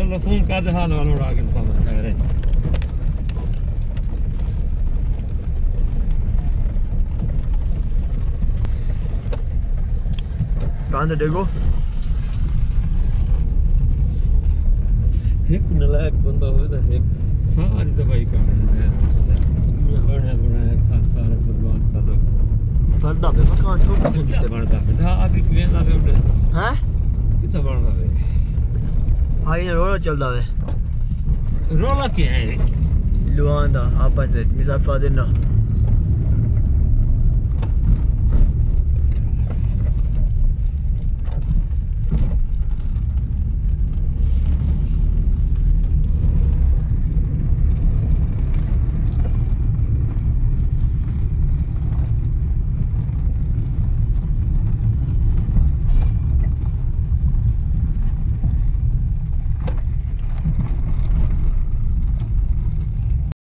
चलो फोन कर दे हाल वालों उड़ा के सब कह रहे कहाँ से देखो एक नलायक बंदा हो तो एक सारी दवाई का बनाया था सारे बर्बाद कर दो बनता पे मकान को कितना बनता है धा अभी वेंदा पे उड़े हैं कितना बनता है भाई ने रोला चलता है रोला क्या है लुआंदा आपस में मिसाल फादर ना